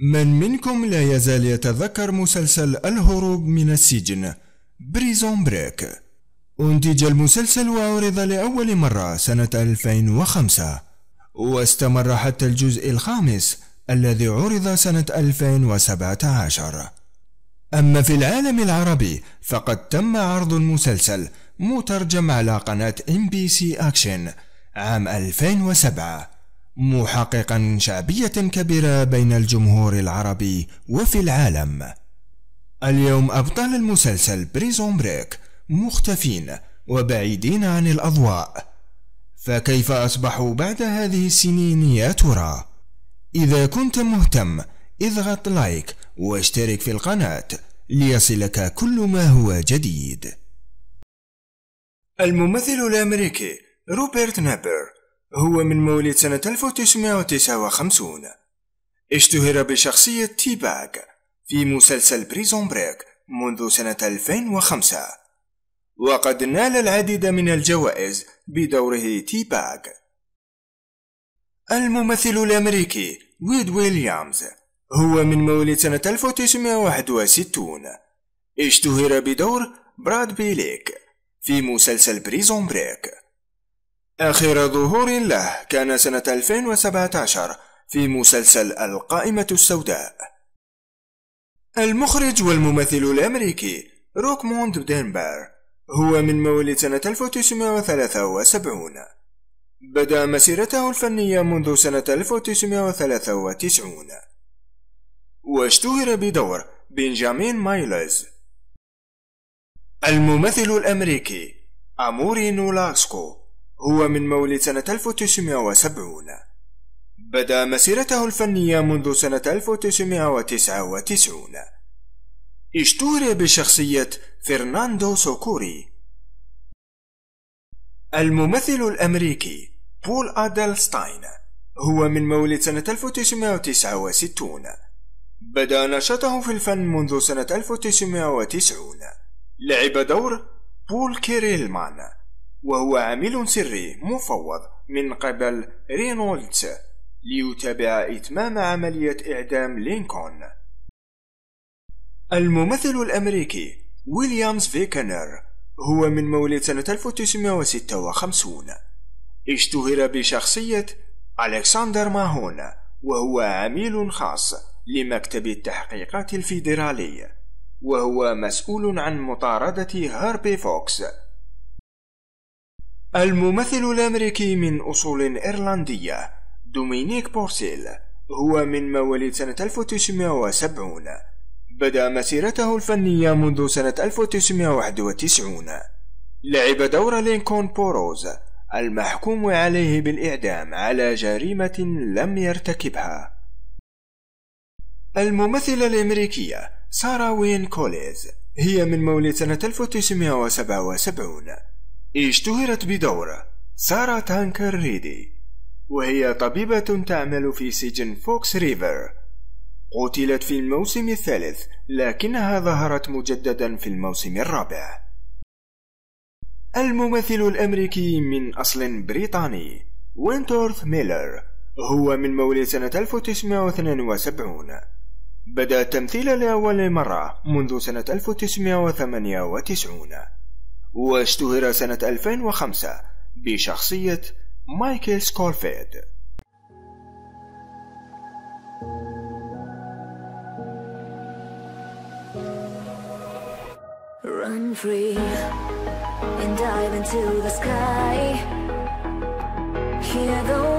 من منكم لا يزال يتذكر مسلسل الهروب من السجن بريزون بريك؟ أنتج المسلسل وعرض لأول مرة سنة 2005 واستمر حتى الجزء الخامس الذي عرض سنة 2017. أما في العالم العربي فقد تم عرض المسلسل مترجم على قناة MBC أكشن عام 2007 محققا شعبية كبيرة بين الجمهور العربي وفي العالم. اليوم أبطال المسلسل بريزون بريك مختفين وبعيدين عن الأضواء، فكيف أصبحوا بعد هذه السنين يا ترى؟ إذا كنت مهتم اضغط لايك واشترك في القناة ليصلك كل ما هو جديد. الممثل الأمريكي روبرت نابر هو من مواليد سنة 1959. اشتهر بشخصية تي باغ في مسلسل بريزون بريك منذ سنة 2005، وقد نال العديد من الجوائز بدوره تي باغ. الممثل الأمريكي ويد ويليامز هو من مواليد سنة 1961. اشتهر بدور براد بيليك في مسلسل بريزون بريك. آخر ظهور له كان سنة 2017 في مسلسل القائمة السوداء. المخرج والممثل الأمريكي روكموند دينبر هو من مواليد سنة 1973. بدأ مسيرته الفنية منذ سنة 1993 واشتهر بدور بنجامين مايلز. الممثل الأمريكي أموري نولاسكو هو من مواليد سنة 1970. بدأ مسيرته الفنية منذ سنة 1999. اشتهر بشخصية فرناندو سوكوري. الممثل الأمريكي بول أدلستاين هو من مواليد سنة 1969. بدأ نشاطه في الفن منذ سنة 1990. لعب دور بول كيريلمان، وهو عامل سري مفوض من قبل رينولدز ليتابع إتمام عملية إعدام لينكولن. الممثل الأمريكي ويليامز فيكنر هو من مواليد سنة 1956. اشتهر بشخصية ألكسندر ماهون، وهو عميل خاص لمكتب التحقيقات الفيدرالي، وهو مسؤول عن مطاردة هاربي فوكس. الممثل الأمريكي من أصول إيرلندية دومينيك بورسيل هو من مواليد سنة 1970. بدأ مسيرته الفنية منذ سنة 1991. لعب دور لينكولن بوروز المحكوم عليه بالإعدام على جريمة لم يرتكبها. الممثلة الأمريكية سارا وين كوليز هي من مواليد سنة 1977. اشتهرت بدور سارا تانكر ريدي، وهي طبيبة تعمل في سجن فوكس ريفر. قتلت في الموسم الثالث، لكنها ظهرت مجددا في الموسم الرابع. الممثل الأمريكي من أصل بريطاني وينتورث ميلر هو من مواليد سنة 1972. بدأ التمثيل لأول مرة منذ سنة 1998، واشتهر سنة 2005 بشخصية مايكل سكولفيد. Run free and dive into the sky. Hear the